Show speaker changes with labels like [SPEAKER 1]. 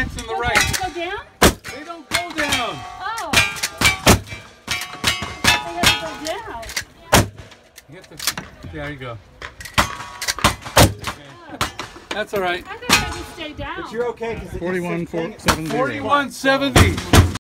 [SPEAKER 1] next on the right.
[SPEAKER 2] They go down?
[SPEAKER 1] They don't go down.
[SPEAKER 2] Oh. They have to go down.
[SPEAKER 1] You get the, there you go. Okay. That's all right.
[SPEAKER 2] I thought they would stay down.
[SPEAKER 3] But you're okay because
[SPEAKER 4] 41,470.
[SPEAKER 1] 4170.